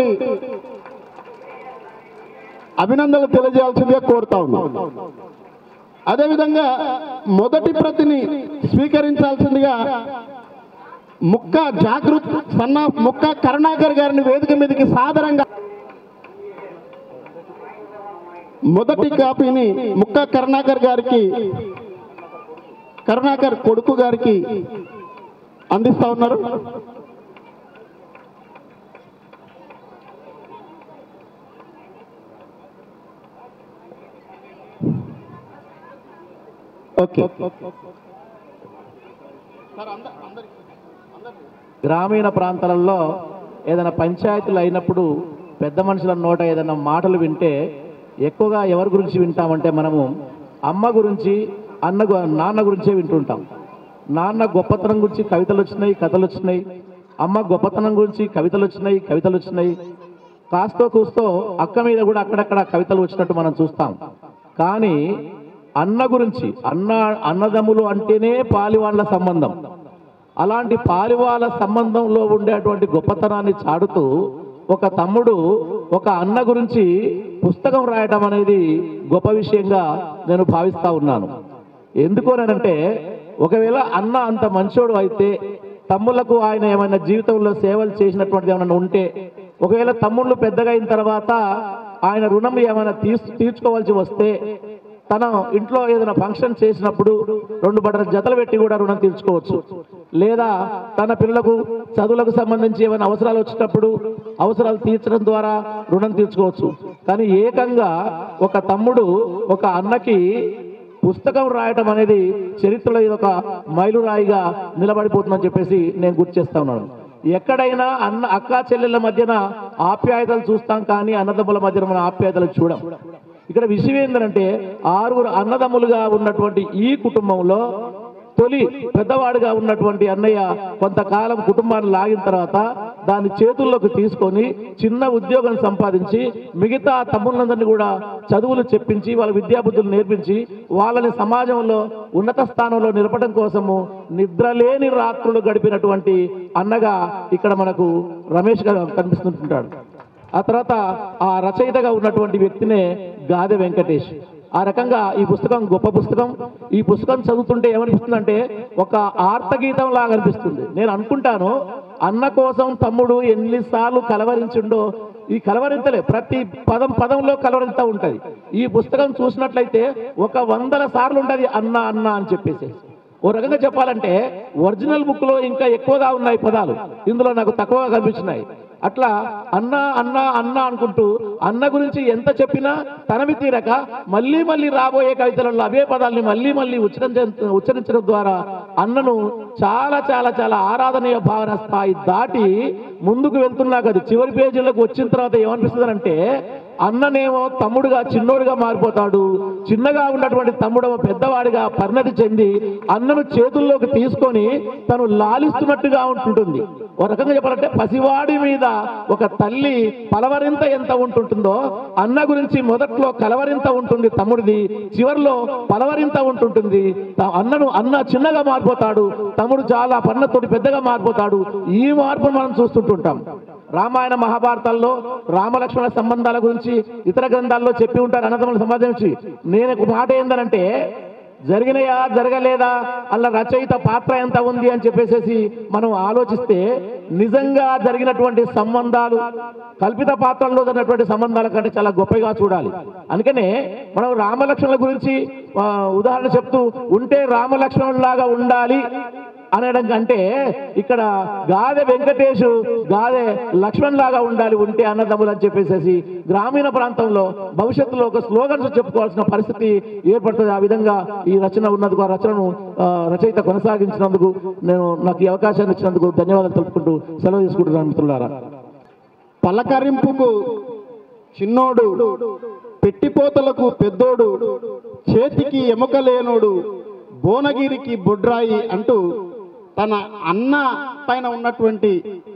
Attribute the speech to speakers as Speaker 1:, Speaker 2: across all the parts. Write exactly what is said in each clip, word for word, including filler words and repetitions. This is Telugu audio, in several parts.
Speaker 1: తోటి అభినందనలు తెలియజేయాల్సిందిగా కోరుతా ఉన్నాం. అదేవిధంగా మొదటి ప్రతిని స్వీకరించాల్సిందిగా ముక్క జాగృత్ సన్నా ముక్క కరుణాకర్ గారిని వేదిక మీదకి సాదరంగా మొదటి కాపీని ముక్క కరుణాకర్ గారికి కరుణాకర్ కొడుకు గారికి అందిస్తా ఉన్నారు. ఓకే.
Speaker 2: గ్రామీణ ప్రాంతాలలో ఏదైనా పంచాయతీలు అయినప్పుడు పెద్ద మనుషుల నోట ఏదైనా మాటలు వింటే ఎక్కువగా ఎవరి గురించి వింటామంటే మనము అమ్మ గురించి, అన్న నాన్న గురించే వింటుంటాం. నాన్న గొప్పతనం గురించి కవితలు వచ్చినాయి, కథలు వచ్చినాయి. అమ్మ గొప్పతనం గురించి కవితలు వచ్చినాయి, కవితలు వచ్చినాయి. కాస్తో కూస్తో అక్క మీద కూడా అక్కడక్కడ కవితలు వచ్చినట్టు మనం చూస్తాం. కానీ అన్న గురించి, అన్న అన్నదమ్ములు అంటేనే పాలివాళ్ల సంబంధం. అలాంటి పాలివాళ్ల సంబంధంలో ఉండేటువంటి గొప్పతనాన్ని చాటుతూ ఒక తమ్ముడు ఒక అన్న గురించి పుస్తకం రాయటం అనేది గొప్ప విషయంగా నేను భావిస్తా ఉన్నాను. ఎందుకోనంటే ఒకవేళ అన్న అంత మంచోడు అయితే, తమ్ముళ్లకు ఆయన ఏమైనా జీవితంలో సేవలు చేసినటువంటిది ఏమైనా ఉంటే, ఒకవేళ తమ్ముళ్ళు పెద్దగా అయిన తర్వాత ఆయన రుణం ఏమైనా తీర్చు తీర్చుకోవాల్సి వస్తే తన ఇంట్లో ఏదైనా ఫంక్షన్ చేసినప్పుడు రెండు బట్టల జతలు పెట్టి కూడా రుణం తీర్చుకోవచ్చు. లేదా తన పిల్లలకు చదువులకు సంబంధించి ఏమైనా అవసరాలు వచ్చినప్పుడు అవసరాలు తీర్చడం ద్వారా రుణం తీర్చుకోవచ్చు. కానీ ఏకంగా ఒక తమ్ముడు ఒక అన్నకి పుస్తకం రాయటం అనేది చరిత్రలో ఇది ఒక మైలురాయిగా నిలబడిపోతుందని చెప్పేసి నేను గుర్తు చేస్తా ఉన్నాను. ఎక్కడైనా అన్న అక్కా చెల్లెళ్ళ మధ్యన ఆప్యాయతలు చూస్తాం, కానీ అన్నదమ్ముల మధ్యన మన ఆప్యాయతలు చూడం. ఇక్కడ విషయం ఏంటంటే ఆరుగురు అన్నదమ్ములుగా ఉన్నటువంటి ఈ కుటుంబంలో తొలి పెద్దవాడుగా ఉన్నటువంటి అన్నయ్య కొంతకాలం కుటుంబాన్ని లాగిన తర్వాత దాన్ని చేతుల్లోకి తీసుకొని చిన్న ఉద్యోగం సంపాదించి మిగతా తమ్ముళ్ళందరినీ కూడా చదువులు చెప్పించి వాళ్ళ విద్యాబుద్ధులు నేర్పించి వాళ్ళని సమాజంలో ఉన్నత స్థానంలో నిలపడం కోసము నిద్రలేని రాత్రులు గడిపినటువంటి అన్నగా ఇక్కడ మనకు రమేష్ గారు కనిపిస్తుంటాడు. ఆ తర్వాత ఆ రచయితగా ఉన్నటువంటి వ్యక్తినే గాదె వెంకటేష్. ఆ రకంగా ఈ పుస్తకం గొప్ప పుస్తకం. ఈ పుస్తకం చదువుతుంటే ఏమనిపిస్తుందంటే ఒక ఆర్తగీతం లాగా అనిపిస్తుంది. నేను అనుకుంటాను, అన్న కోసం తమ్ముడు ఎన్నిసార్లు కలవరించుండో. ఈ కలవరింతలే ప్రతి పదం పదంలో కలవరింత ఉంటుంది. ఈ పుస్తకం చూసినట్లయితే ఒక వందల సార్లు ఉంటుంది అన్న అన్న అని చెప్పేసి. ఓ రకంగా చెప్పాలంటే ఒరిజినల్ బుక్ లో ఇంకా ఎక్కువగా ఉన్నాయి పదాలు, ఇందులో నాకు తక్కువగా కనిపించినాయి. అట్లా అన్న అన్న అన్న అనుకుంటూ అన్న గురించి ఎంత చెప్పినా తనవి తీరక మళ్ళీ మళ్ళీ రాబోయే కవితలలో అవే పదాలని మళ్ళీ మళ్ళీ ఉచ్చరించ ఉచ్చరించడం ద్వారా అన్నను చాలా చాలా చాలా ఆరాధనీయ భావన స్థాయి దాటి ముందుకు వెళ్తున్నా కదా. చివరి పేజీలకు వచ్చిన తర్వాత ఏమనిపిస్తుందంటే అన్ననేమో తమ్ముడుగా చిన్నోడుగా మారిపోతాడు, చిన్నగా ఉన్నటువంటి తమ్ముడేమో పెద్దవాడిగా పరిణతి చెంది అన్నను చేతుల్లోకి తీసుకొని తను లాలిస్తున్నట్టుగా ఉంటుంటుంది. ఒక రకంగా చెప్పాలంటే పసివాడి మీద ఒక తల్లి పలవరింత ఎంత ఉంటుంటుందో అన్న గురించి మొదట్లో కలవరింత ఉంటుంది తమ్ముడిది, చివరిలో పలవరింత ఉంటుంటుంది. అన్నను అన్న చిన్నగా మారిపోతాడు, తమ్ముడు చాలా పన్నతోటి పెద్దగా మారిపోతాడు. ఈ మార్పును మనం చూస్తుంటుంటాం. రామాయణ మహాభారతాల్లో రామలక్ష్మణ సంబంధాల గురించి ఇతర గ్రంథాల్లో చెప్పి ఉంటారు అన్నదమ్ముల సంబంధించి. నేను ఒక మాట ఏందనంటే జరిగినయా జరగలేదా అలా రచయిత పాత్ర ఎంత ఉంది అని చెప్పేసి మనం ఆలోచిస్తే నిజంగా జరిగినటువంటి సంబంధాలు కల్పిత పాత్రల్లో జరిగినటువంటి సంబంధాల కంటే చాలా గొప్పగా చూడాలి. అందుకనే మనం రామలక్ష్మణుల గురించి ఉదాహరణ చెప్తూ ఉంటే రామలక్ష్మణులాగా ఉండాలి అనడం కంటే ఇక్కడ గాదె వెంకటేష్ గాదె లక్ష్మణ్ లాగా ఉండాలి ఉంటే అన్నదమ్ములు అని చెప్పేసి గ్రామీణ ప్రాంతంలో భవిష్యత్తులో ఒక స్లోగన్స్ చెప్పుకోవాల్సిన పరిస్థితి ఏర్పడుతుంది. ఆ విధంగా ఈ రచన ఉన్నందుకు ఆ రచనను రచయిత కొనసాగించినందుకు నేను నాకు ఈ అవకాశాన్ని ఇచ్చినందుకు ధన్యవాదాలు తెలుపుకుంటూ సెలవు తీసుకుంటున్నాను మిత్రులారా.
Speaker 1: పలకరింపుకు చిన్నోడు, పెట్టిపోతలకు పెద్దోడు, చేతికి ఎముకలేనోడు, భువనగిరికి బొడ్రాయి అంటూ తన అన్న పైన ఉన్నటువంటి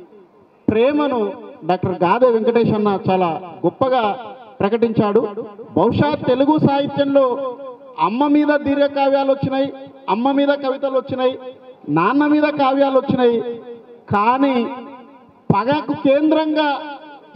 Speaker 1: ప్రేమను డాక్టర్ గాదె వెంకటేష్ అన్న చాలా గొప్పగా ప్రకటించాడు. బహుశా తెలుగు సాహిత్యంలో అమ్మ మీద దీర్ఘకావ్యాలు వచ్చినాయి, అమ్మ మీద కవితలు వచ్చినాయి, నాన్న మీద కావ్యాలు వచ్చినాయి. కానీ పగకు కేంద్రంగా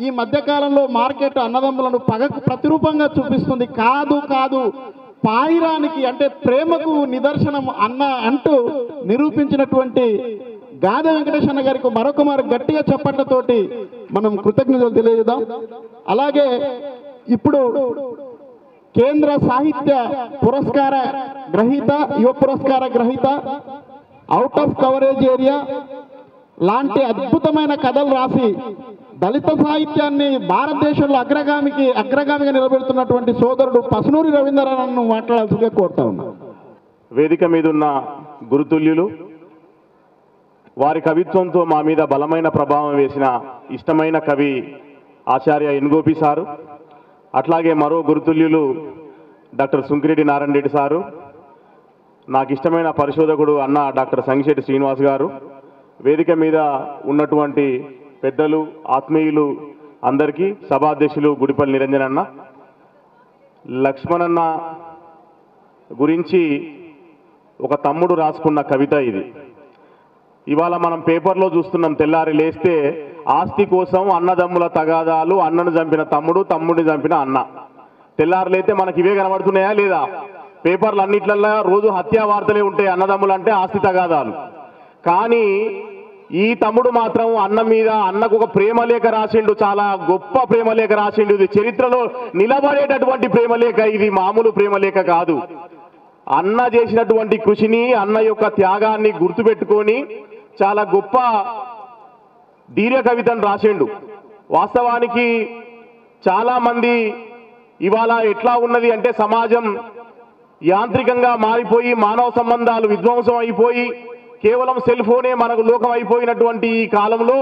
Speaker 1: ఈ మధ్యకాలంలో మార్కెట్ అన్నదమ్ములను పగకు ప్రతిరూపంగా చూపిస్తుంది. కాదు కాదు పాయిరానికి అంటే ప్రేమకు నిదర్శనం అన్న అంటూ నిరూపించినటువంటి గాదె వెంకటేష్ అన్న గారికి మరొక మారు గట్టిగా చప్పట్లతోటి మనం కృతజ్ఞతలు తెలియజేద్దాం. అలాగే ఇప్పుడు కేంద్ర సాహిత్య పురస్కార గ్రహీత, యువ పురస్కార గ్రహీత, అవుట్ ఆఫ్ కవరేజ్ ఏరియా లాంటి అద్భుతమైన కథలు రాసి దళిత సాహిత్యాన్ని భారతదేశంలో అగ్రగామికి అగ్రగామిగా నిలబెడుతున్నటువంటి సోదరుడు పసునూరి రవీంద్రనాథ్ను మాట్లాడాల్సిందిగా కోరుతా ఉన్నా.
Speaker 3: వేదిక మీద ఉన్న గురుతుల్యులు, వారి కవిత్వంతో మా మీద బలమైన ప్రభావం వేసిన ఇష్టమైన కవి ఆచార్య ఎన్గోపి సారు, అట్లాగే మరో గురుతుల్యులు డాక్టర్ సుంకిరెడ్డి నారాయణ రెడ్డి సారు, నాకు ఇష్టమైన పరిశోధకుడు అన్న డాక్టర్ సంగిశెట్టి శ్రీనివాస్ గారు, వేదిక మీద ఉన్నటువంటి పెద్దలు, ఆత్మీయులు అందరికీ, సభాధ్యక్షులు గుడిపల్లి నిరంజన్ అన్న, లక్ష్మణన్న గురించి ఒక తమ్ముడు రాసుకున్న కవిత ఇది. ఇవాళ మనం పేపర్లో చూస్తున్నాం, తెల్లారి లేస్తే ఆస్తి కోసం అన్నదమ్ముల తగాదాలు, అన్నను చంపిన తమ్ముడు, తమ్ముడిని చంపిన అన్న. తెల్లారులైతే మనకి ఇవే కనబడుతున్నాయా లేదా? పేపర్లు అన్నిట్లల్లో రోజు హత్యా వార్తలే ఉంటాయి, అన్నదమ్ములు అంటే ఆస్తి తగాదాలు. కానీ ఈ తమ్ముడు మాత్రం అన్న మీద, అన్నకు ఒక ప్రేమలేఖ రాసిండు, చాలా గొప్ప ప్రేమలేఖ రాసిండు. ఇది చరిత్రలో నిలబడేటటువంటి ప్రేమలేఖ, ఇది మామూలు ప్రేమలేఖ కాదు. అన్న చేసినటువంటి కృషిని, అన్న యొక్క త్యాగాన్ని గుర్తుపెట్టుకొని చాలా గొప్ప ధీర్య కవితను రాసిండు. వాస్తవానికి చాలా మంది ఇవాళ ఎట్లా ఉన్నది అంటే, సమాజం యాంత్రికంగా మారిపోయి, మానవ సంబంధాలు విధ్వంసం అయిపోయి, కేవలం సెల్ ఫోనే మనకు లోకం అయిపోయినటువంటి ఈ కాలంలో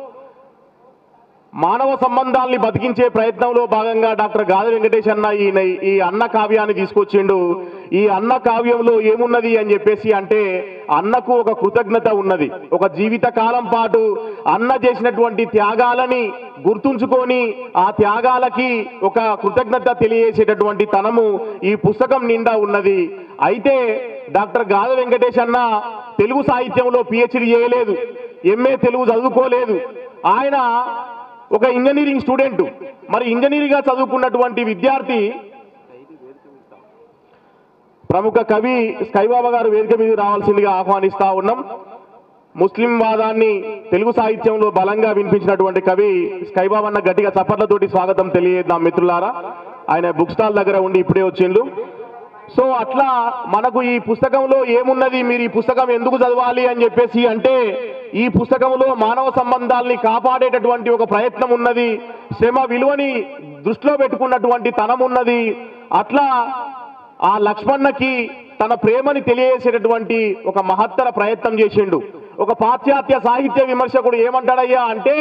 Speaker 3: మానవ సంబంధాల్ని బతికించే ప్రయత్నంలో భాగంగా డాక్టర్ గాదె వెంకటేష్ అన్న ఈ ఈ అన్న కావ్యాన్ని తీసుకొచ్చిండు. ఈ అన్న కావ్యంలో ఏమున్నది అని చెప్పేసి అంటే, అన్నకు ఒక కృతజ్ఞత ఉన్నది. ఒక జీవిత కాలం పాటు అన్న చేసినటువంటి త్యాగాలని గుర్తుంచుకొని ఆ త్యాగాలకి ఒక కృతజ్ఞత తెలియజేసేటటువంటి తనము ఈ పుస్తకం నిండా ఉన్నది. అయితే డాక్టర్ గాదె వెంకటేష్ అన్న తెలుగు సాహిత్యంలో పిహెచ్డి చేయలేదు, ఎంఏ తెలుగు చదువుకోలేదు. ఆయన ఒక ఇంజనీరింగ్ స్టూడెంట్. మరి ఇంజనీరింగ్గా చదువుకున్నటువంటి విద్యార్థి, ప్రముఖ కవి స్కైబాబా గారు వేదిక మీద రావాల్సిందిగా ఆహ్వానిస్తా ఉన్నాం. ముస్లిం వాదాన్ని తెలుగు సాహిత్యంలో బలంగా వినిపించినటువంటి కవి స్కైబాబా అన్న గట్టిగా చప్పట్లతోటి స్వాగతం తెలియజేద్దాం మిత్రులారా. ఆయన బుక్ స్టాల్ దగ్గర ఉండి ఇప్పుడే వచ్చిండు. సో అట్లా మనకు ఈ పుస్తకంలో ఏమున్నది, మీరు ఈ పుస్తకం ఎందుకు చదవాలి అని చెప్పేసి అంటే, ఈ పుస్తకంలో మానవ సంబంధాల్ని కాపాడేటటువంటి ఒక ప్రయత్నం ఉన్నది, శ్రమ విలువని దృష్టిలో పెట్టుకున్నటువంటి తనం ఉన్నది. అట్లా ఆ లక్ష్మణ్ణకి తన ప్రేమని తెలియజేసేటటువంటి ఒక మహత్తర ప్రయత్నం చేసిండు. ఒక పాశ్చాత్య సాహిత్య విమర్శకుడు ఏమంటాడయ్యా అంటే,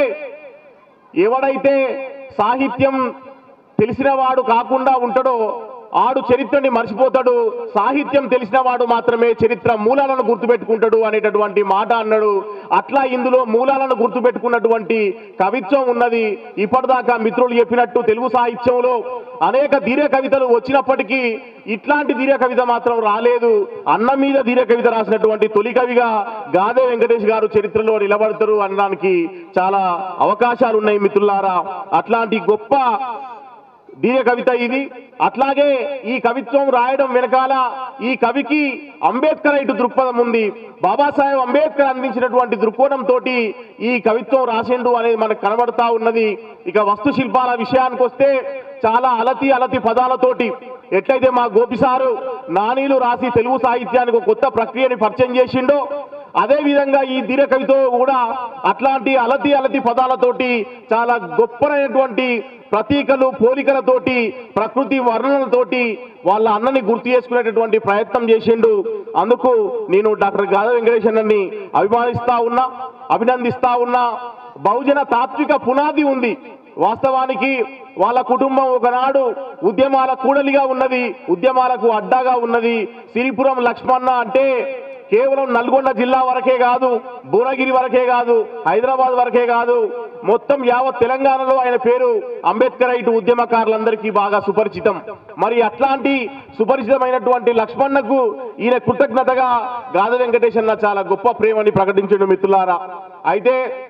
Speaker 3: ఎవడైతే సాహిత్యం తెలిసిన వాడు కాకుండా ఉంటాడో ఆడు చరిత్రని మర్చిపోతాడు, సాహిత్యం తెలిసిన వాడు మాత్రమే చరిత్ర మూలాలను గుర్తుపెట్టుకుంటాడు అనేటటువంటి మాట అన్నాడు. అట్లా ఇందులో మూలాలను గుర్తుపెట్టుకున్నటువంటి కవిత్వం ఉన్నది. ఇప్పటిదాకా మిత్రులు చెప్పినట్టు తెలుగు సాహిత్యంలో అనేక ధీర కవితలు వచ్చినప్పటికీ ఇట్లాంటి ధీర కవిత మాత్రం రాలేదు. అన్న మీద ధీర కవిత రాసినటువంటి తొలి కవిగా గాదె వెంకటేష్ గారు చరిత్రలో నిలబడతారు అనడానికి చాలా అవకాశాలు ఉన్నాయి మిత్రులారా. అట్లాంటి గొప్ప ధీర కవిత ఇది. అట్లాగే ఈ కవిత్వం రాయడం వెనకాల ఈ కవికి అంబేద్కరైట్ దృక్పథం ఉంది. బాబాసాహెబ్ అంబేద్కర్ అందించినటువంటి దృక్కోణంతో ఈ కవిత్వం రాసిండు అనేది మనకు కనబడతా ఉన్నది. ఇక వస్తు శిల్పాల విషయానికి వస్తే చాలా అలతి అలతి పదాలతోటి ఎట్లయితే మా గోపిసారు నానీలు రాసి తెలుగు సాహిత్యానికి ఒక కొత్త ప్రక్రియని పరిచయం చేసిండో, అదే విధంగా ఈ ధీర కవితో కూడా అట్లాంటి అలతి అలతి పదాలతోటి చాలా గొప్పనైనటువంటి ప్రతీకలు, పోలికలతోటి, ప్రకృతి వర్ణనలతోటి వాళ్ళ అన్నని గుర్తు చేసుకునేటటువంటి ప్రయత్నం చేసిండు. అందుకు నేను డాక్టర్ గాదె వెంకటేష్ అన్నని అభిమానిస్తా ఉన్నా, అభినందిస్తా ఉన్నా. బహుజన తాత్విక పునాది ఉంది. వాస్తవానికి వాళ్ళ కుటుంబం ఒకనాడు ఉద్యమాల కూడలిగా ఉన్నది, ఉద్యమాలకు అడ్డాగా ఉన్నది. సిరిపురం లక్ష్మణ అంటే కేవలం నల్గొండ జిల్లా వరకే కాదు, భువనగిరి వరకే కాదు, హైదరాబాద్ వరకే కాదు, మొత్తం యావత్ తెలంగాణలో ఆయన పేరు అంబేద్కరైట్ ఉద్యమకారులందరికీ బాగా సుపరిచితం. మరి అట్లాంటి సుపరిచితమైనటువంటి లక్ష్మణకు ఈయన కృతజ్ఞతగా గాదె వెంకటేష్ అన్న చాలా గొప్ప ప్రేమని ప్రకటించండు మిత్రులారా. అయితే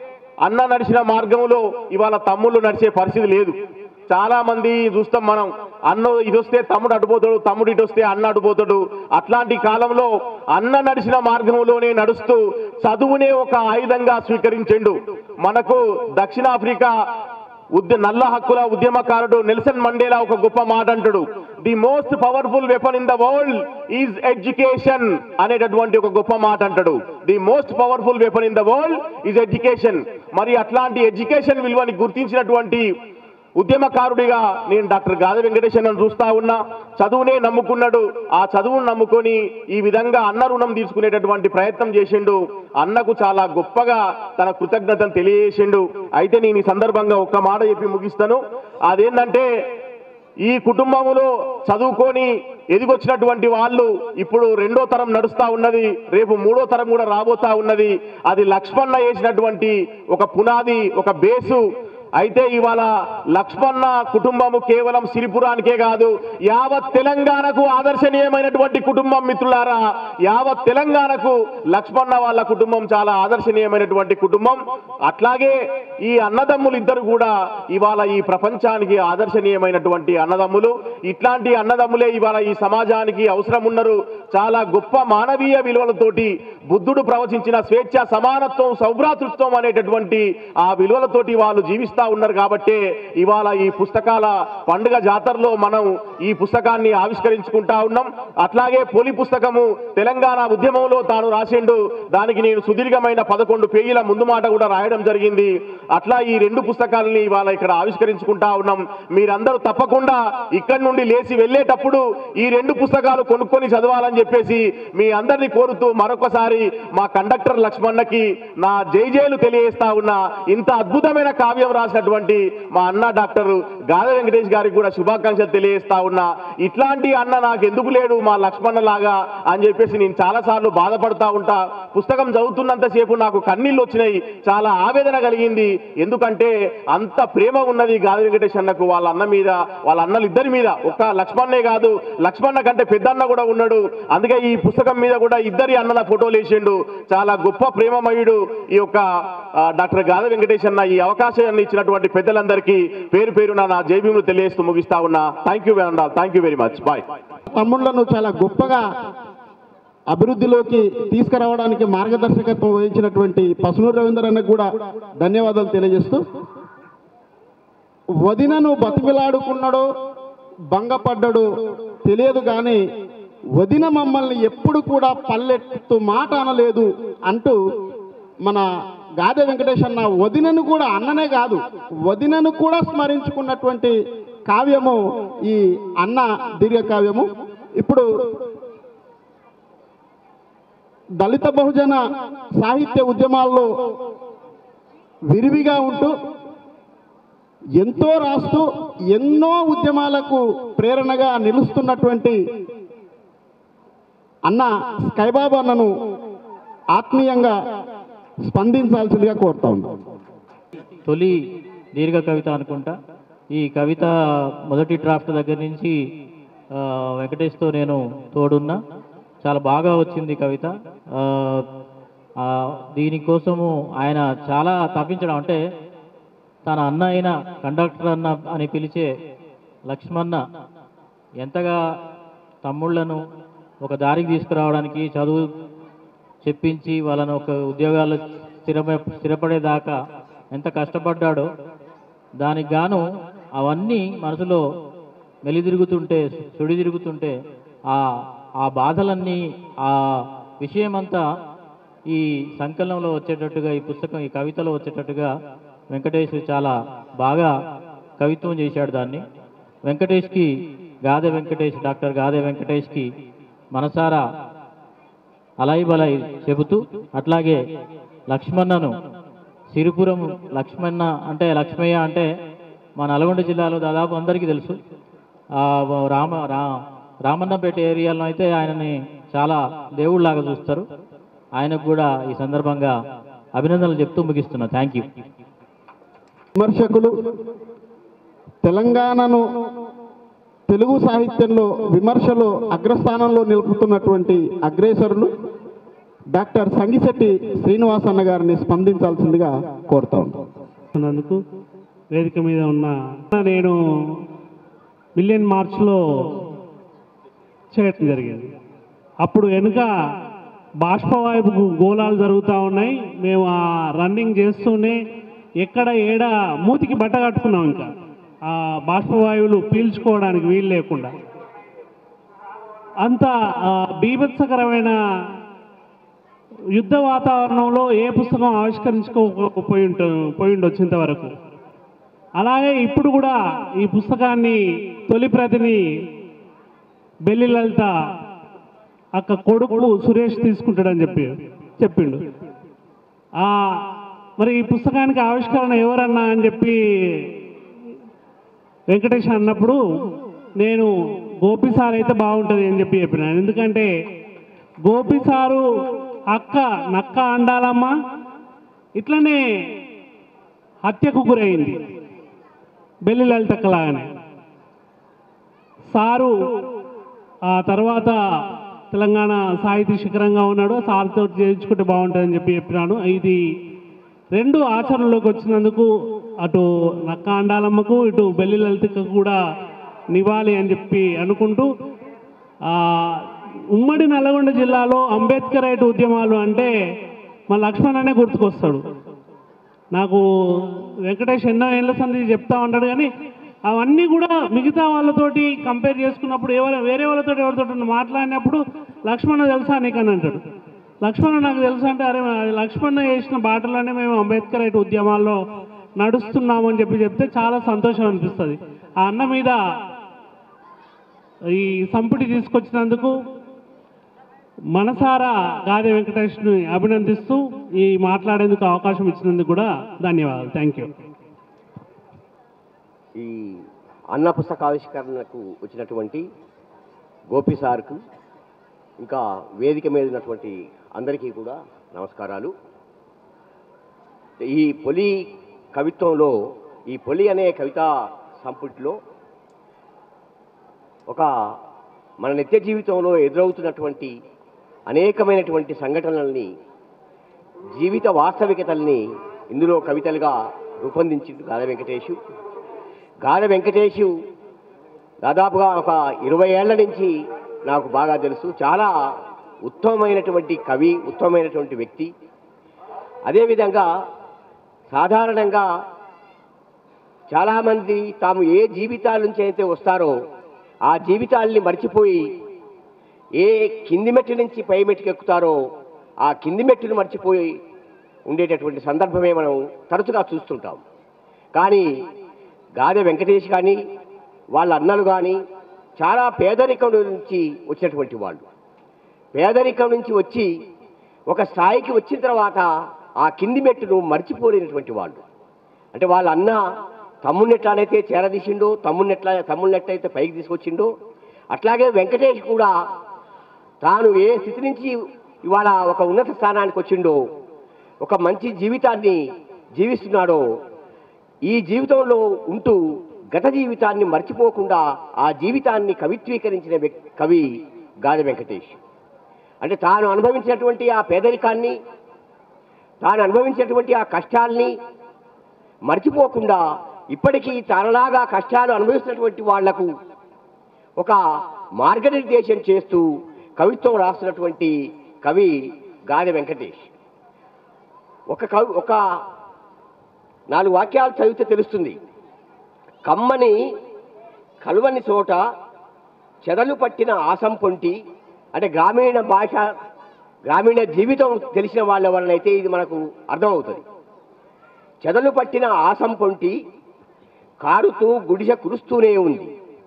Speaker 3: అన్న నడిచిన మార్గంలో ఇవాళ తమ్ముళ్ళు నడిచే పరిస్థితి లేదు. చాలా మంది చూస్తాం మనం, అన్న ఇది వస్తే తమ్ముడు అడ్డుపోతాడు, తమ్ముడు ఇటు వస్తే అన్న అడ్డుపోతాడు. అట్లాంటి కాలంలో అన్న నడిచిన మార్గంలోనే నడుస్తూ చదువునే ఒక ఆయుధంగా స్వీకరించిండు. మనకు దక్షిణాఫ్రికా ఉద్య నల్ల హక్కుల ఉద్యమకారుడు నెల్సన్ మండేలా ఒక గొప్ప మాట అంటాడు, the most powerful weapon in the world is education అనేటటువంటి ఒక గొప్ప మాట అంటాడు. The most powerful weapon in the world is education. మరి అట్లాంటి ఎడ్యుకేషన్ విలువని గుర్తించినటువంటి ఉద్యమకారుడిగా నేను డాక్టర్ గాదె వెంకటేశ్వరను చూస్తా ఉన్నా. చదువునే నమ్ముకున్నాడు, ఆ చదువును నమ్ముకొని ఈ విధంగా అన్న రుణం తీసుకునేటటువంటి ప్రయత్నం చేసిండు. అన్నకు చాలా గొప్పగా తన కృతజ్ఞతను తెలియజేసిండు. అయితే నేను ఈ సందర్భంగా ఒక్క మాట చెప్పి ముగిస్తాను. అదేంటంటే ఈ కుటుంబంలో చదువుకొని ఎదిగొచ్చినటువంటి వాళ్ళు ఇప్పుడు రెండో తరం నడుస్తా ఉన్నది, రేపు మూడో తరం కూడా రాబోతా ఉన్నది. అది లక్ష్మణ వేసినటువంటి ఒక పునాది, ఒక బేసు. అయితే ఇవాళ లక్ష్మణ కుటుంబము కేవలం సిరిపురానికే కాదు, యావత్ తెలంగాణకు ఆదర్శనీయమైనటువంటి కుటుంబం. మిత్రులారా, యావత్ తెలంగాణకు లక్ష్మణ వాళ్ళ కుటుంబం చాలా ఆదర్శనీయమైనటువంటి కుటుంబం. అట్లాగే ఈ అన్నదమ్ములు ఇద్దరు కూడా ఇవాళ ఈ ప్రపంచానికి ఆదర్శనీయమైనటువంటి అన్నదమ్ములు. ఇట్లాంటి అన్నదమ్ములే ఇవాళ ఈ సమాజానికి అవసరం ఉన్నారు. చాలా గొప్ప మానవీయ విలువలతోటి బుద్ధుడు ప్రవచించిన స్వేచ్ఛ, సమానత్వం, సౌభ్రాతృత్వం అనేటటువంటి ఆ విలువలతోటి వాళ్ళు జీవిస్తారు ఉన్నారు. కాబట్టి ఇవాళ ఈ పుస్తకాల పండుగ జాతరలో మనం ఈ పుస్తకాన్ని ఆవిష్కరించుకుంటా ఉన్నాం. అట్లాగే పోలి పుస్తకము తెలంగాణ ఉద్యమంలో తాను రాసిండు, దానికి నేను సుదీర్ఘమైన పదకొండు పేజీల ముందు మాట కూడా రాయడం జరిగింది. అట్లా ఈ రెండు పుస్తకాలని ఇవాళ ఇక్కడ ఆవిష్కరించుకుంటా ఉన్నాం. మీరందరూ తప్పకుండా ఇక్కడి నుండి లేచి వెళ్ళేటప్పుడు ఈ రెండు పుస్తకాలు కొనుక్కొని చదవాలని చెప్పేసి మీ అందరినీ కోరుతూ మరొకసారి మా కండక్టర్ లక్ష్మణ్కి నా జై జైలు తెలియజేస్తా ఉన్నా. ఇంత అద్భుతమైన కావ్యం రాసినటువంటి మా అన్న డాక్టర్ గాదె వెంకటేష్ గారికి కూడా శుభాకాంక్షలు తెలియజేస్తా ఉన్నా. ఇట్లాంటి అన్న నాకు ఎందుకు లేడు మా లక్ష్మణ లాగా అని చెప్పేసి నేను చాలా సార్లు బాధపడతా ఉంటా. పుస్తకం చదువుతున్నంతసేపు నాకు కన్నీళ్ళు వచ్చినాయి, చాలా ఆవేదన కలిగింది. ఎందుకంటే అంత ప్రేమ ఉన్నది గాదె వెంకటేష్ అన్నకు వాళ్ళ అన్న మీద, వాళ్ళ అన్నలు ఇద్దరి మీద. ఒక్క లక్ష్మణే కాదు, లక్ష్మణ కంటే పెద్దన్న కూడా ఉన్నాడు. అందుకే ఈ పుస్తకం మీద కూడా ఇద్దరి అన్నల ఫోటోలు వేసిండు. చాలా గొప్ప ప్రేమమయుడు ఈ యొక్క డాక్టర్ గాదె వెంకటేష్ అన్న. ఈ అవకాశాన్ని ఇచ్చినటువంటి పెద్దలందరికీ పేరు పేరున నా జైభీములు తెలియజేస్తూ ముగిస్తా ఉన్నా. Thank you thank you very much. Bye.
Speaker 1: తమ్ముళ్లను చాలా గొప్పగా అభివృద్ధిలోకి తీసుకురావడానికి మార్గదర్శకత్వం వహించినటువంటి పసునూరు రవీందర్ అన్నకు కూడా ధన్యవాదాలు తెలియజేస్తూ, వదినను బతిమిలాడుకున్నాడో భంగపడ్డాడో తెలియదు కానీ వదిన మమ్మల్ని ఎప్పుడు కూడా పల్లెత్తు మాట అనలేదు అంటూ మన గాదె వెంకటేష్ అన్న వదినను కూడా, అన్ననే కాదు వదినను కూడా స్మరించుకున్నటువంటి కావ్యము ఈ అన్న దీర్ఘ కావ్యము. ఇప్పుడు దళిత బహుజన సాహిత్య ఉద్యమాల్లో విరివిగా ఉంటూ ఎంతో రాస్తూ ఎన్నో ఉద్యమాలకు ప్రేరణగా నిలుస్తున్నటువంటి అన్న స్కైబాబు అన్నను ఆత్మీయంగా స్పందించాల్సిందిగా కోరుతా ఉన్నాం.
Speaker 4: తొలి దీర్ఘ కవిత అనుకుంటా. ఈ కవిత మొదటి డ్రాఫ్ట్ దగ్గర నుంచి వెంకటేష్తో నేను తోడున్నా. చాలా బాగా వచ్చింది కవిత. దీనికోసము ఆయన చాలా తప్పించడం, అంటే తన అన్న అయిన కండక్టర్ అన్న అని పిలిచే లక్ష్మణ ఎంతగా తమ్ముళ్లను ఒక దారికి తీసుకురావడానికి, చదువు చెప్పించి వాళ్ళను ఒక ఉద్యోగాలు స్థిరప స్థిరపడేదాకా ఎంత కష్టపడ్డాడో, దానికి గాను అవన్నీ మనసులో మెలిదిరుగుతుంటే, సుడి తిరుగుతుంటే ఆ ఆ బాధలన్నీ, ఆ విషయమంతా ఈ సంకలనంలో వచ్చేటట్టుగా, ఈ పుస్తకం ఈ కవితలో వచ్చేటట్టుగా వెంకటేష్ చాలా బాగా కవిత్వం చేశాడు దాన్ని. వెంకటేష్కి, గాదె వెంకటేష్, డాక్టర్ గాదె వెంకటేష్కి మనసారా అలాయి బలాయి చెబుతూ, అట్లాగే లక్ష్మణను, సిరిపురం లక్ష్మణ అంటే లక్ష్మయ్య అంటే మా నల్గొండ జిల్లాలో దాదాపు అందరికీ తెలుసు. రామ రా రామన్నపేట ఏరియాలో అయితే ఆయనని చాలా దేవుళ్ళలాగా చూస్తారు. ఆయనకు కూడా ఈ సందర్భంగా అభినందనలు చెప్తూ ముగిస్తున్నా. Thank you.
Speaker 1: విమర్శకులు, తెలంగాణను తెలుగు సాహిత్యంలో విమర్శలో అగ్రస్థానంలో నిలుపుతున్నటువంటి అగ్రేసరులు, డాక్టర్ సంగిశెట్టి శ్రీనివాస్ అన్న గారిని స్పందించాల్సిందిగా కోరుతా ఉన్నాం.
Speaker 5: అందుకు వేదిక మీద ఉన్న నేను మిలియన్ మార్చ్లో చేయటం జరిగింది. అప్పుడు వెనుక బాష్పవాయువు గోళాలు జరుగుతూ ఉన్నాయి. మేము ఆ రన్నింగ్ చేస్తూనే ఎక్కడ ఏడ మూతికి బట్ట కట్టుకున్నాం. ఇంకా ఆ బాష్పవాయువులు పీల్చుకోవడానికి వీలు లేకుండా అంత బీభత్సకరమైన యుద్ధ వాతావరణంలో ఏ పుస్తకం ఆవిష్కరించుకోకపోయి ఉంట పోయి ఉండొచ్చు ఇంతవరకు. అలాగే ఇప్పుడు కూడా ఈ పుస్తకాన్ని తొలి ప్రతిని బెల్లి లలిత అక్క కొడుకు సురేష్ తీసుకుంటాడని చెప్పి చెప్పిండు. మరి ఈ పుస్తకానికి ఆవిష్కరణ ఎవరన్నా అని చెప్పి వెంకటేష్ అన్నప్పుడు నేను గోపి సార్ అయితే బాగుంటుంది అని చెప్పి చెప్పినాను. ఎందుకంటే గోపి సారు అక్క నక్క అండాలమ్మ ఇట్లనే హత్యకు గురైంది బెల్లి లలితక్కలాగానే. సారు ఆ తర్వాత తెలంగాణ సాహితీ శిఖరంగా ఉన్నాడు. సార్తో చేయించుకుంటే బాగుంటుందని చెప్పి చెప్పినాను. ఇది రెండు ఆచరణలోకి వచ్చినందుకు అటు నక్క అండాలమ్మకు ఇటు బెల్లి లలితకు కూడా నివాళి అని చెప్పి అనుకుంటూ, ఉమ్మడి నల్గొండ జిల్లాలో అంబేద్కరైట్ ఉద్యమాలు అంటే మా లక్ష్మణ్ అనే గుర్తుకొస్తాడు నాకు. వెంకటేష్ ఎన్నో ఏళ్ళ సంది చెప్తా ఉంటాడు, కానీ అవన్నీ కూడా మిగతా వాళ్ళతోటి కంపేర్ చేసుకున్నప్పుడు ఎవరు వేరే వాళ్ళతో ఎవరితో మాట్లాడినప్పుడు లక్ష్మణ తెలుసా నీకని అంటాడు. లక్ష్మణ నాకు తెలుసా అంటే, అరే లక్ష్మణ చేసిన బాటలోనే మేము అంబేద్కరైట్ ఉద్యమాల్లో నడుస్తున్నాము అని చెప్పి చెప్తే చాలా సంతోషం అనిపిస్తుంది. ఆ అన్న మీద ఈ సంపుటి తీసుకొచ్చినందుకు మనసారా గాదె వెంకటేష్ని అభినందిస్తూ ఈ మాట్లాడేందుకు అవకాశం ఇచ్చినందుకు కూడా ధన్యవాదాలు. Thank you.
Speaker 6: ఈ అన్న పుస్తకావిష్కరణకు వచ్చినటువంటి గోపి సార్కు ఇంకా వేదిక మీద ఉన్నటువంటి అందరికీ కూడా నమస్కారాలు. ఈ పొలి కవిత్వంలో, ఈ పొలి అనే కవితా సంపుటిలో ఒక మన నిత్య జీవితంలో ఎదురవుతున్నటువంటి అనేకమైనటువంటి సంఘటనల్ని, జీవిత వాస్తవికతల్ని ఇందులో కవితలుగా రూపొందించింది గాదె వెంకటేషు. గాదె వెంకటేషు దాదాపుగా ఒక ఇరవై ఏళ్ల నుంచి నాకు బాగా తెలుసు. చాలా ఉత్తమమైనటువంటి కవి, ఉత్తమమైనటువంటి వ్యక్తి. అదేవిధంగా సాధారణంగా చాలామంది తాము ఏ జీవితాల నుంచి అయితే వస్తారో ఆ జీవితాల్ని మర్చిపోయి ఏ కింది మెట్టు నుంచి పై మెట్టుకు ఎక్కుతారో ఆ కింది మెట్టును మర్చిపోయి ఉండేటటువంటి సందర్భమే మనం తరచుగా చూస్తుంటాం. కానీ గాదె వెంకటేష్ కానీ వాళ్ళ అన్నలు కానీ చాలా పేదరికం నుంచి వచ్చినటువంటి వాళ్ళు. పేదరికం నుంచి వచ్చి ఒక స్థాయికి వచ్చిన తర్వాత ఆ కింది మెట్టును మర్చిపోలేనటువంటి వాళ్ళు. అంటే వాళ్ళ అన్న తమ్ముడిని ఎట్లానైతే చేరదీసిండో, తమ్ముడిని ఎట్లా తమ్ముడిని ఎట్లయితే పైకి తీసుకొచ్చిండో, అట్లాగే వెంకటేష్ కూడా తాను ఏ స్థితి నుంచి ఇవాళ ఒక ఉన్నత స్థానానికి వచ్చిండో, ఒక మంచి జీవితాన్ని జీవిస్తున్నాడో, ఈ జీవితంలో ఉంటూ గత జీవితాన్ని మర్చిపోకుండా ఆ జీవితాన్ని కవిత్వీకరించిన కవి గాదె వెంకటేష్. అంటే తాను అనుభవించినటువంటి ఆ పేదరికాన్ని, తాను అనుభవించినటువంటి ఆ కష్టాల్ని మర్చిపోకుండా ఇప్పటికీ తనలాగా కష్టాలు అనుభవిస్తున్నటువంటి వాళ్లకు ఒక మార్గనిర్దేశం చేస్తూ కవిత్వం రాస్తున్నటువంటి కవి గాదె వెంకటేష్. ఒక కవి ఒక నాలుగు వాక్యాలు చదివితే తెలుస్తుంది. కమ్మని కలువని చోట చెదలు పట్టిన ఆసం పొంటి, అంటే గ్రామీణ భాష, గ్రామీణ జీవితం తెలిసిన వాళ్ళ వలనైతే ఇది మనకు అర్థమవుతుంది. చెదలు పట్టిన ఆసం పొంటి కారుతూ గుడిసె కురుస్తూనే ఉంది.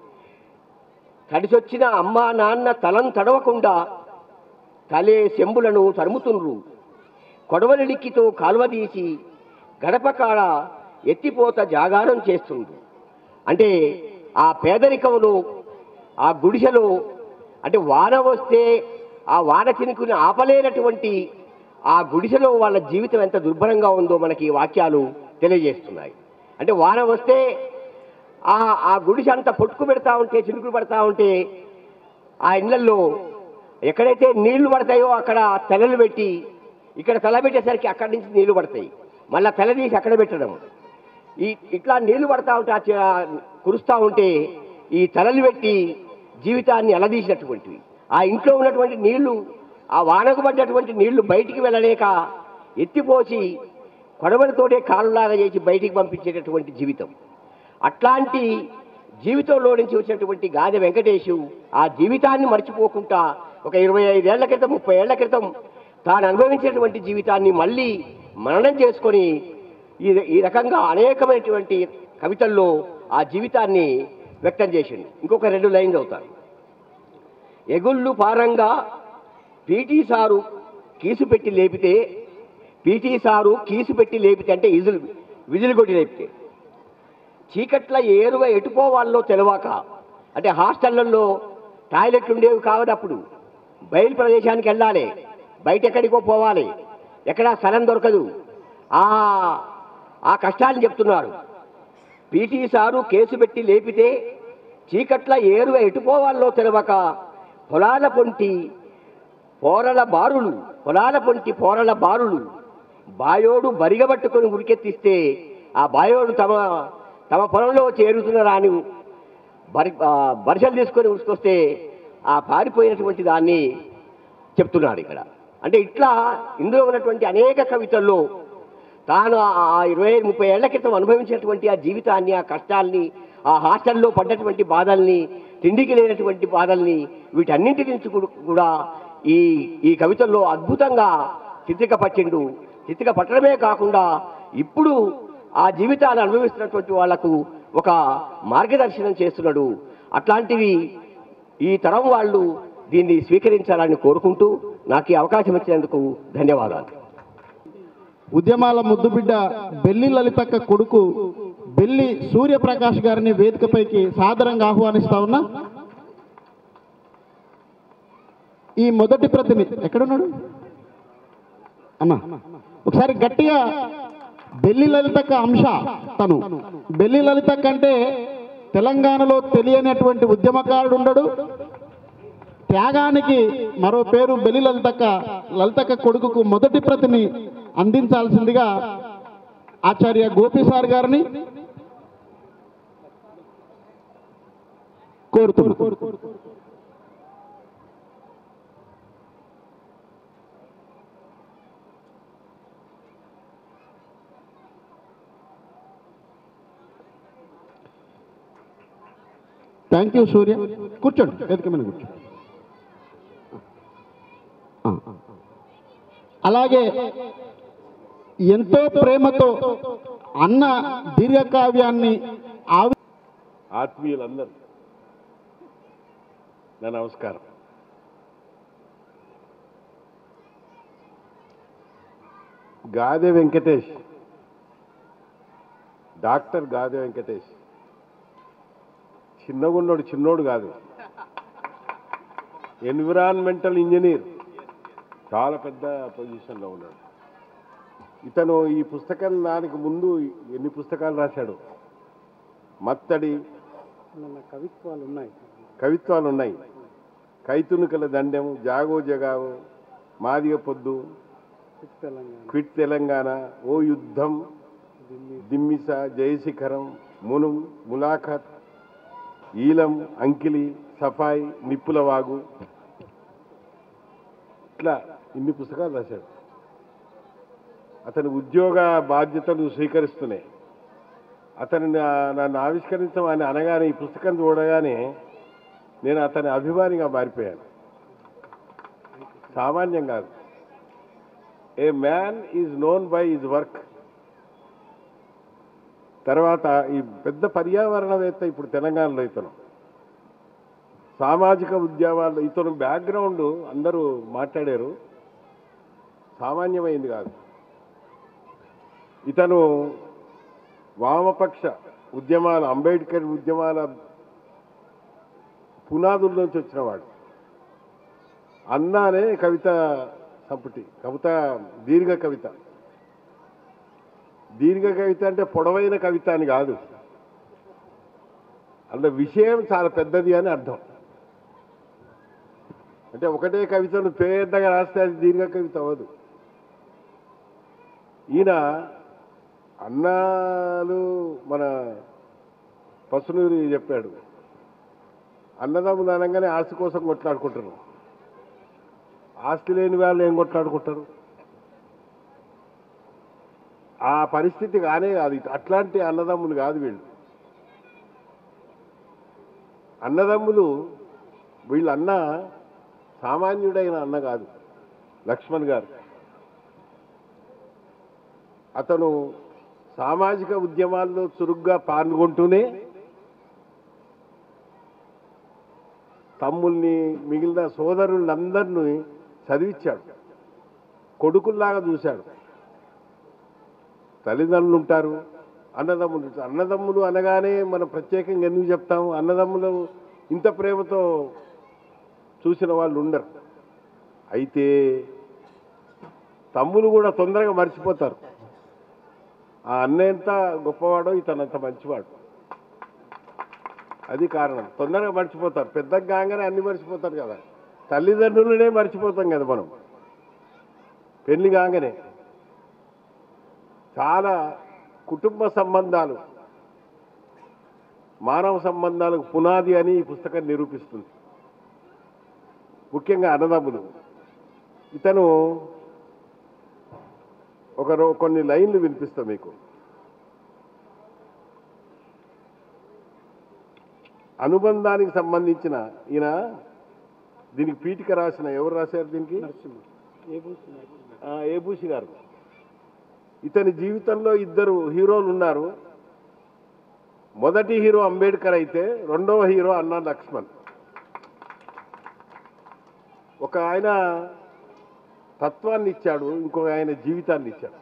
Speaker 6: తడిసొచ్చిన అమ్మా నాన్న తలం తడవకుండా తలే శంబులను తరుముతుండ్రు. కొడవలిడిక్కితో కాలువదీసి గడప కాడ ఎత్తిపోత జాగారం చేస్తుండ్రు. అంటే ఆ పేదరికంలో, ఆ గుడిసెలో, అంటే వాన వస్తే ఆ వాన చినుకుని ఆపలేనటువంటి ఆ గుడిసెలో వాళ్ళ జీవితం ఎంత దుర్భరంగా ఉందో మనకి ఈ వాక్యాలు తెలియజేస్తున్నాయి. అంటే వాన వస్తే ఆ ఆ గుడిసె అంతా పొట్టుకు పెడతా ఉంటే, చినుకులు పడతా ఉంటే ఆ ఇళ్లల్లో ఎక్కడైతే నీళ్లు పడతాయో అక్కడ తెలలు పెట్టి ఇక్కడ తల పెట్టేసరికి అక్కడి నుంచి నీళ్లు పడతాయి, మళ్ళీ తెల తీసి అక్కడ పెట్టడం. ఈ ఇట్లా నీళ్లు పడతా ఉంటే ఆ చ- కురుస్తూ ఉంటే ఈ తలలు పెట్టి జీవితాన్ని అలదీసినటువంటివి. ఆ ఇంట్లో ఉన్నటువంటి నీళ్లు, ఆ వానకు పడ్డటువంటి నీళ్లు బయటికి వెళ్ళలేక ఎత్తిపోసి కొడవలతోటే కాలులాగా చేసి బయటికి పంపించేటటువంటి జీవితం. అట్లాంటి జీవితంలో నుంచి వచ్చినటువంటి గాదె వెంకటేశు ఆ జీవితాన్ని మర్చిపోకుండా ఒక ఇరవై ఐదేళ్ల క్రితం ముప్పై ఏళ్ల క్రితం తాను అనుభవించినటువంటి జీవితాన్ని మళ్ళీ మననం చేసుకొని ఈ ఈ రకంగా అనేకమైనటువంటి కవితల్లో ఆ జీవితాన్ని వ్యక్తం చేసింది. ఇంకొక రెండు లైన్లు అవుతాయి. ఎగుళ్ళు పారంగా పీటీ సారు కీసు పెట్టి లేపితే, పీటీ సారు కీసు పెట్టి లేపితే అంటే ఇజులు విజులు కొట్టి లేపితే, చీకట్ల ఏరుగా ఎటుపోవాలో తెలవాక, అంటే హాస్టళ్లలో టాయిలెట్లు ఉండేవి కావనప్పుడు బయలు ప్రదేశానికి వెళ్ళాలి, బయట ఎక్కడికో పోవాలి, ఎక్కడా స్థలం దొరకదు. ఆ ఆ కష్టాన్ని చెప్తున్నాడు. పీటీ సారు కేసు పెట్టి లేపితే చీకట్ల ఏరుగా ఎటుపోవాలో తెలవక పొలాల పొంటి పోరల బారులు పొలాల పొంటి పోరల బారులు బాయోడు బరిగబట్టుకొని ఉరికెత్తిస్తే ఆ బాయోడు తమ తమ పొలంలో చేరుతున్న రాని బరి బరిసలు తీసుకొని ఉసుకొస్తే ఆ పారిపోయినటువంటి దాన్ని చెప్తున్నాడు ఇక్కడ. అంటే ఇట్లా ఇందులో ఉన్నటువంటి అనేక కవితల్లో తాను ఆ ఇరవై ఐదు ముప్పై ఏళ్ల క్రితం అనుభవించినటువంటి ఆ జీవితాన్ని, ఆ కష్టాల్ని, ఆ హాస్టల్లో పడ్డటువంటి బాధల్ని, తిండికి లేనటువంటి బాధల్ని, వీటన్నింటి నుంచి కూడా ఈ ఈ కవితల్లో అద్భుతంగా చిత్రిక పట్టిండు. చిత్రిక పట్టడమే కాకుండా ఇప్పుడు ఆ జీవితాన్ని అనుభవిస్తున్నటువంటి వాళ్లకు ఒక మార్గదర్శనం చేస్తున్నాడు. అట్లాంటివి ఈ తరం వాళ్ళు దీన్ని స్వీకరించాలని కోరుకుంటూ నాకు ఈ అవకాశం ఇచ్చినందుకు ధన్యవాదాలు.
Speaker 1: ఉద్యమాల ముద్దుబిడ్డ బెల్లి లలితక్క కొడుకు బెల్లి సూర్యప్రకాష్ గారిని వేదికపైకి సాదరంగా ఆహ్వానిస్తా ఉన్నా. ఈ మొదటి ప్రతిని ఎక్కడున్నాడు అన్నా? ఒకసారి గట్టిగా బెల్లి లలితక్క అంశ. తను బెల్లి లలితక్క అంటే తెలంగాణలో తెలియనటువంటి ఉద్యమకారుడు ఉండడు. త్యాగానికి మరో పేరు బెల్లి లలితక్క. లలితక్క కొడుకుకు మొదటి ప్రతిని అందించాల్సిందిగా ఆచార్య గోపి సార్ గారిని కోరుతున్నా. Thank you Surya. కూర్చోండి, వేదిక మీద కూర్చోండి. అలాగే ఎంతో ప్రేమతో అన్న దీర్ఘకావ్యాన్ని ఆవి
Speaker 7: ఆత్మీయులందరూ నా నమస్కారం. గాదె వెంకటేష్, డాక్టర్ గాదె వెంకటేష్ చిన్నగున్నోడు, చిన్నోడు కాదు, ఎన్విరాన్మెంటల్ ఇంజనీర్, చాలా పెద్ద పొజిషన్లో ఉన్నాడు. ఇతను ఈ పుస్తకం దానికి ముందు ఎన్ని పుస్తకాలు రాశాడు. మత్తడి
Speaker 1: కవిత్వాలు ఉన్నాయి
Speaker 7: కవిత్వాలు ఉన్నాయి కైతునుకల దండెం, జాగో జగావో, మాదిగ పొద్దు, క్విట్ తెలంగాణ, ఓ యుద్ధం, దిమ్మిస, జయశిఖరం, మునుం, ములాఖత్, ఈలం, అంకిలి, సఫాయి, నిప్పుల వాగు, ఇట్లా ఇన్ని పుస్తకాలు రాశాడు. అతని ఉద్యోగ బాధ్యతలు స్వీకరిస్తున్నాయి. అతను నన్ను ఆవిష్కరించమని అనగానే, ఈ పుస్తకం చూడగానే నేను అతని అభిమానిగా మారిపోయాను. సామాన్యం కాదు. A man is known by his work. తర్వాత ఈ పెద్ద పర్యావరణవేత్త ఇప్పుడు తెలంగాణలో. ఇతను సామాజిక ఉద్యమాలు, ఇతను బ్యాక్గ్రౌండ్ అందరూ మాట్లాడారు, సామాన్యమైంది కాదు. ఇతను వామపక్ష ఉద్యమాల, అంబేద్కర్ ఉద్యమాల పునాదుల నుంచి వచ్చినవాడు. అన్నానే కవిత సంపుటి, కవిత దీర్ఘ కవిత. దీర్ఘ కవిత అంటే పొడవైన కవిత అని కాదు, అందులో విషయం చాలా పెద్దది అని అర్థం. అంటే ఒకటే కవితను పెద్దగా రాస్తే అది దీర్ఘ కవిత అవ్వదు. ఈయన అన్నాలు మన పసునూరి చెప్పాడు, అన్నదమ్ములు అనగానే ఆస్తి కోసం కొట్లాడుకుంటారు. ఆస్తి లేని వాళ్ళు ఏం కొట్లాడుకుంటారు? ఆ పరిస్థితి కానే కాదు. అట్లాంటి అన్నదమ్ములు కాదు వీళ్ళు. అన్నదమ్ములు వీళ్ళ అన్న సామాన్యుడైన అన్న కాదు. లక్ష్మణ్ గారు అతను సామాజిక ఉద్యమాల్లో చురుగ్గా పాల్గొంటూనే తమ్ముల్ని మిగిలిన సోదరులందరినీ చదివించాడు. కొడుకుల్లాగా చూశాడు. తల్లిదండ్రులు ఉంటారు, అన్నదమ్ములు ఉంటారు. అన్నదమ్ములు అనగానే మనం ప్రత్యేకంగా ఎందుకు చెప్తాము? అన్నదమ్ములు ఇంత ప్రేమతో చూసిన వాళ్ళు ఉండరు. అయితే తమ్ములు కూడా తొందరగా మర్చిపోతారు. ఆ అన్న ఎంత గొప్పవాడో ఇతనంత మంచివాడు. అది కారణం. తొందరగా మర్చిపోతారు. పెద్దగా కాగానే అన్ని మర్చిపోతారు కదా. తల్లిదండ్రులనే మర్చిపోతాం కదా మనం పెళ్లి కాగానే. చాలా కుటుంబ సంబంధాలు మానవ సంబంధాలకు పునాది అని ఈ పుస్తకం నిరూపిస్తుంది. ముఖ్యంగా అన్నదమ్ములు. ఇతను ఒక కొన్ని లైన్లు వినిపిస్తా మీకు. అనుబంధానికి సంబంధించిన ఈయన దీనికి పీఠిక రాసిన ఎవరు రాశారు దీనికి? ఏబూసి గారు. ఇతని జీవితంలో ఇద్దరు హీరోలు ఉన్నారు. మొదటి హీరో అంబేద్కర్ అయితే రెండవ హీరో అన్నా లక్ష్మణ్. ఒక ఆయన తత్వాన్ని ఇచ్చాడు, ఇంకొక ఆయన జీవితాన్ని ఇచ్చాడు.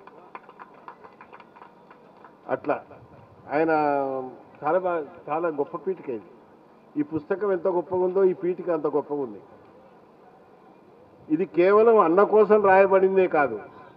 Speaker 7: అట్లా ఆయన చాలా బాగా చాలా గొప్ప పీఠిక ఇది. ఈ పుస్తకం ఎంత గొప్పగా ఉందో ఈ పీఠిక అంత గొప్పగా ఉంది. ఇది కేవలం అన్న కోసం రాయబడిందే కాదు,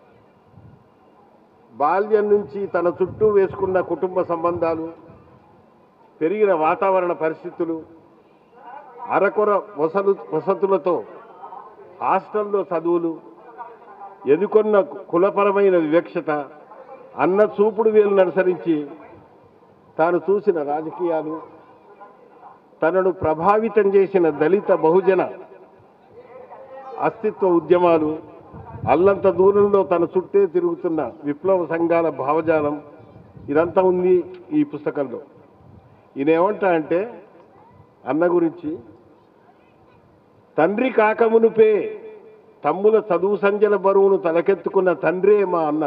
Speaker 7: బాల్యం నుంచి తన చుట్టూ వేసుకున్న కుటుంబ సంబంధాలు, పెరిగిన వాతావరణ పరిస్థితులు, అరకొర వసలు వసతులతో హాస్టల్లో చదువులు, ఎదుర్కొన్న కులపరమైన వివక్షత, అన్న చూపుడు వేలు అనుసరించి తాను చూసిన రాజకీయాలు, తనను ప్రభావితం చేసిన దళిత బహుజన అస్తిత్వ ఉద్యమాలు, అల్లంత దూరంలో తన చుట్టే తిరుగుతున్న విప్లవ సంఘాల భావజాలం, ఇదంతా ఉంది ఈ పుస్తకంలో. ఈయన ఏమంటా అంటే అన్న గురించి, తండ్రి కాకమునుపే తమ్ముల చదువు సంజల బరువును తలకెత్తుకున్న తండ్రే మా అన్న.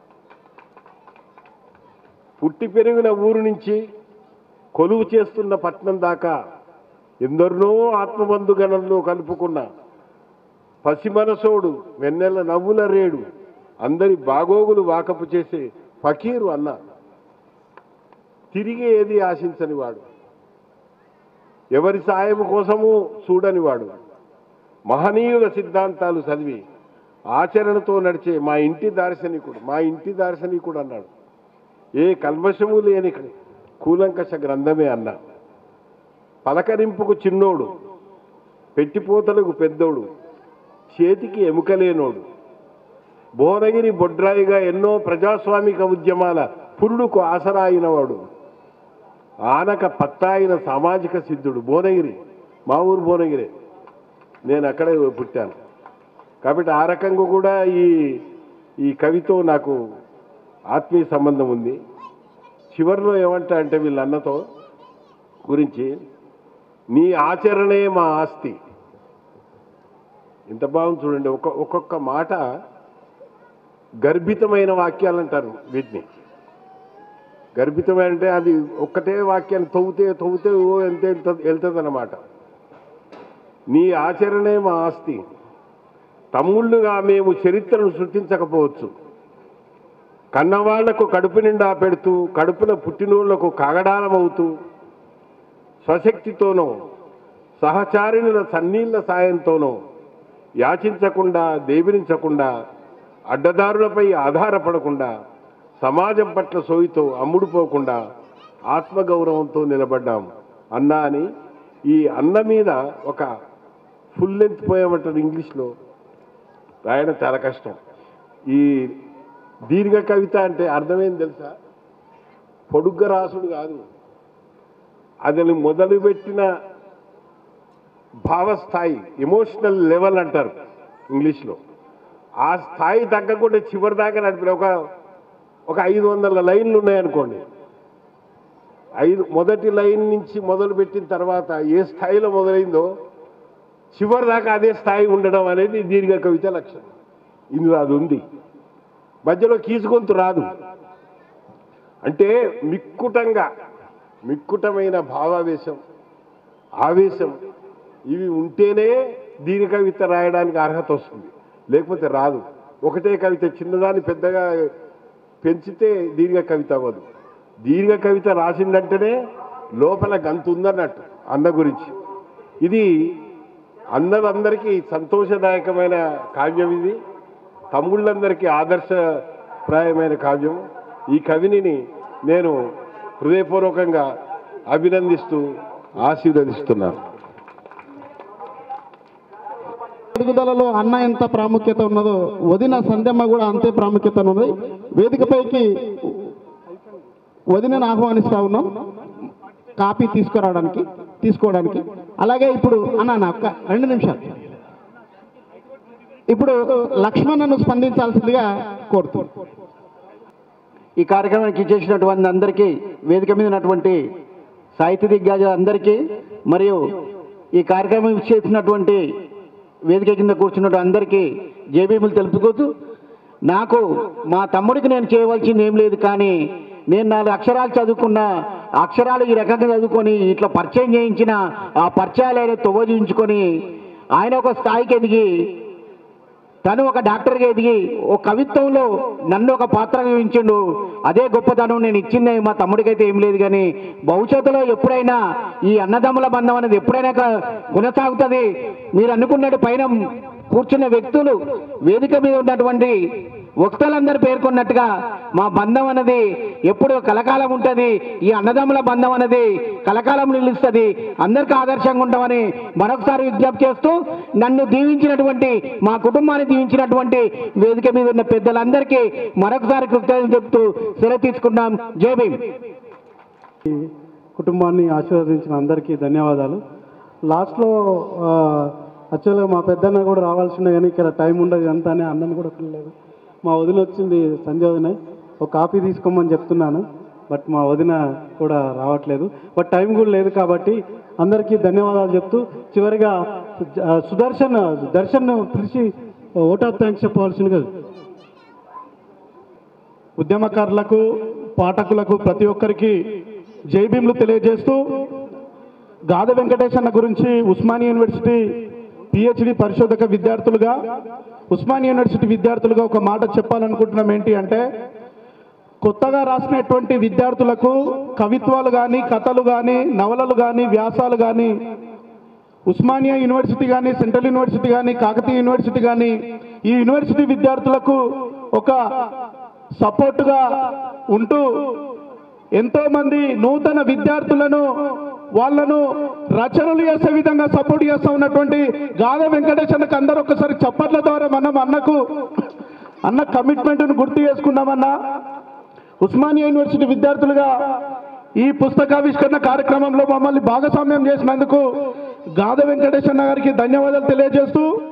Speaker 7: పుట్టి పెరిగిన ఊరు నుంచి కొలువు చేస్తున్న పట్నం దాకా ఎందరినో ఆత్మబంధుగణంలో కలుపుకున్న పసిమనసోడు, వెన్నెల నవ్వుల రేడు, అందరి బాగోగులు వాకపు చేసే ఫకీరు అన్న. తిరిగి ఏది ఆశించని వాడు, ఎవరి సాయం కోసము చూడనివాడు, మహనీయుల సిద్ధాంతాలు చదివి ఆచరణతో నడిచే మా ఇంటి దార్శనికుడు. మా ఇంటి దార్శనికుడు అన్నాడు. ఏ కల్మషము లేని కూలంకష గ్రంథమే అన్న. పలకరింపుకు చిన్నోడు, పెట్టిపోతలకు పెద్దోడు, చేతికి ఎముకలేనోడు, భువనగిరి బొడ్రాయిగా ఎన్నో ప్రజాస్వామిక ఉద్యమాల పురుడుకు ఆసరాయినవాడు, ఆనక పత్తాయిన సామాజిక సిద్ధుడు. భువనగిరి మా ఊరు భువనగిరి, నేను అక్కడే పుట్టాను. కాబట్టి ఆ రకంగా కూడా ఈ ఈ కవితో నాకు ఆత్మీయ సంబంధం ఉంది. చివరిలో ఏమంటా అంటే వీళ్ళ అన్నతో గురించి, నీ ఆచరణే మా ఆస్తి. ఇంత బాగుంది చూడండి. ఒక్క ఒక్కొక్క మాట గర్భితమైన వాక్యాలు అంటారు వీటిని. గర్భితమైన అంటే అది ఒక్కటే వాక్యాన్ని తవ్వుతే తవ్వుతే ఓ ఎంత వెళ్తుంది అన్నమాట. నీ ఆచరణే మా ఆస్తి. తమ్ముళ్ళుగా మేము చరిత్రను సృష్టించకపోవచ్చు, కన్నవాళ్లకు కడుపు నిండా పెడుతూ కడుపున పుట్టినోళ్లకు కాగడాలమవుతూ స్వశక్తితోనో సహచారిణుల సన్నీళ్ల సాయంతోనో యాచించకుండా, దేవిరించకుండా, అడ్డదారులపై ఆధారపడకుండా, సమాజం పట్ల సోయితో అమ్ముడుపోకుండా ఆత్మగౌరవంతో నిలబడ్డాం అన్నా అని ఈ అన్న మీద ఒక ఫుల్ లెంత్ పోయామంటారు ఇంగ్లీష్లో, రాయడం చాలా కష్టం. ఈ దీర్ఘ కవిత అంటే అర్థమేం తెలుసా? పొడుగ్గా రాసుడు కాదు, అది మొదలుపెట్టిన భావస్థాయి, ఎమోషనల్ లెవెల్ అంటారు ఇంగ్లీష్లో. ఆ స్థాయి తగ్గకుండా చివరి దాకా నడిపిన ఒక ఒక ఐదు వందల లైన్లు ఉన్నాయనుకోండి, ఐదు మొదటి లైన్ నుంచి మొదలుపెట్టిన తర్వాత ఏ స్థాయిలో మొదలైందో చివరి దాకా అదే స్థాయి ఉండడం అనేది దీర్ఘ కవిత లక్షణం. ఇందులో అది ఉంది. మధ్యలో కీచుకొంతు రాదు. అంటే మిక్కుటంగా మిక్కుటమైన భావావేశం, ఆవేశం ఇవి ఉంటేనే దీర్ఘ కవిత రాయడానికి అర్హత వస్తుంది, లేకపోతే రాదు. ఒకటే కవిత చిన్నదాన్ని పెద్దగా పెంచితే దీర్ఘ కవిత అవ్వదు. దీర్ఘ కవిత రాసిందంటేనే లోపల గంతు ఉందన్నట్టు అన్న గురించి. ఇది అన్నలందరికీ సంతోషదాయకమైన కావ్యం, ఇది తమ్ముళ్ళందరికీ ఆదర్శప్రాయమైన కావ్యం. ఈ కవిని నేను హృదయపూర్వకంగా అభినందిస్తూ ఆశీర్వదిస్తున్నాను.
Speaker 1: ఎదుగుదలలో అన్న ఎంత ప్రాముఖ్యత ఉన్నదో వదిన సంధ్యమ్మ కూడా అంతే ప్రాముఖ్యత ఉన్నది. వేదికపైకి వదినను ఆహ్వానిస్తా ఉన్నాం కాపీ తీసుకురావడానికి తీసుకోవడానికి. అలాగే ఇప్పుడు అన్న ఒక్క రెండు నిమిషాలు ఇప్పుడు లక్ష్మణను స్పందించాల్సిందిగా కోరుతున్నాను.
Speaker 8: ఈ కార్యక్రమానికి ఇచ్చేసినటువంటి అందరికీ, వేదిక మీద ఉన్నటువంటి సాహిత్య దిగ్గజాలందరికీ, మరియు ఈ కార్యక్రమం ఇచ్చేసినటువంటి వేదిక కింద కూర్చున్న అందరికీ జేబీములు తెలుపుకోవచ్చు. నాకు మా తమ్ముడికి నేను చేయవలసింది ఏం లేదు, కానీ నేను నాలుగు అక్షరాలు చదువుకున్న అక్షరాలు ఈ రకంగా చదువుకొని ఇట్లా పరిచయం చేయించిన ఆ పరిచయాలు ఆయన తొవ్వ చూయించుకొని ఆయన ఒక స్థాయికి ఎదిగి, తను ఒక డాక్టర్గా ఎదిగి ఒక కవిత్వంలో నన్ను ఒక పాత్రగా ఊహించిండు. అదే గొప్పతనం నేను ఇచ్చింది మా తమ్ముడికైతే ఏం లేదు. కానీ భవిష్యత్తులో ఎప్పుడైనా ఈ అన్నదమ్ముల బంధం అనేది ఎప్పుడైనా కొనసాగుతుంది. మీరు అనుకున్నట్టు పైన కూర్చున్న వ్యక్తులు, వేదిక మీద ఉన్నటువంటి వక్తలందరూ పేర్కొన్నట్టుగా మా బంధం అనేది ఎప్పుడు కలకాలం ఉంటుంది. ఈ అన్నదమ్ముల బంధం అనేది కలకాలం నిలుస్తుంది. అందరికీ ఆదర్శంగా ఉంటామని మరొకసారి విజ్ఞప్తి చేస్తూ, నన్ను దీవించినటువంటి మా కుటుంబాన్ని దీవించినటువంటి వేదిక మీద ఉన్న పెద్దలందరికీ మరొకసారి కృతజ్ఞతలు చెప్తూ సెలవు తీసుకున్నాం. జై భీమ్.
Speaker 9: కుటుంబాన్ని ఆశీర్వదించిన అందరికీ ధన్యవాదాలు. లాస్ట్లో యాక్చువల్గా మా పెద్దన్న కూడా రావాల్సిందే, కానీ ఇక్కడ టైం ఉండదు అంతా అని అన్నని కూడా పిల్లలేదు. మా వదిన వచ్చింది, సంజయ్ వదిన, ఒక కాపీ తీసుకోమని చెప్తున్నాను, బట్ మా వదిన కూడా రావట్లేదు. బట్ టైం కూడా లేదు కాబట్టి అందరికీ ధన్యవాదాలు చెప్తూ చివరిగా సుదర్శన్ దర్శన్ పిలిచి ఓట్ ఆఫ్ థ్యాంక్స్ చెప్పవలసింది కదా.
Speaker 1: ఉద్యమకారులకు, పాఠకులకు ప్రతి ఒక్కరికి జై భీమ్లు తెలియజేస్తూ, గాద వెంకటేశన్న గురించి ఉస్మానియా యూనివర్సిటీ పిహెచ్డి పరిశోధక విద్యార్థులుగా, ఉస్మానియా యూనివర్సిటీ విద్యార్థులుగా ఒక మాట చెప్పాలనుకుంటున్నాం. ఏంటి అంటే, కొత్తగా రాసినటువంటి విద్యార్థులకు కవిత్వాలు కానీ, కథలు కానీ, నవలలు కానీ, వ్యాసాలు కానీ ఉస్మానియా యూనివర్సిటీ కానీ, సెంట్రల్ యూనివర్సిటీ కానీ, కాకతీయ యూనివర్సిటీ కానీ ఈ యూనివర్సిటీ విద్యార్థులకు ఒక సపోర్టుగా ఉంటూ ఎంతోమంది నూతన విద్యార్థులను, వాళ్ళను రచనలు చేసే విధంగా సపోర్ట్ చేస్తూ ఉన్నటువంటి గాద వెంకటేశన్నకు అందరూ ఒకసారి చప్పట్ల ద్వారా మనం అన్నకు అన్న కమిట్మెంట్ను గుర్తు చేసుకున్నామన్నా. ఉస్మానియా యూనివర్సిటీ విద్యార్థులుగా ఈ పుస్తకావిష్కరణ కార్యక్రమంలో మమ్మల్ని భాగస్వామ్యం చేసినందుకు గాద వెంకటేశన్న గారికి ధన్యవాదాలు తెలియజేస్తూ,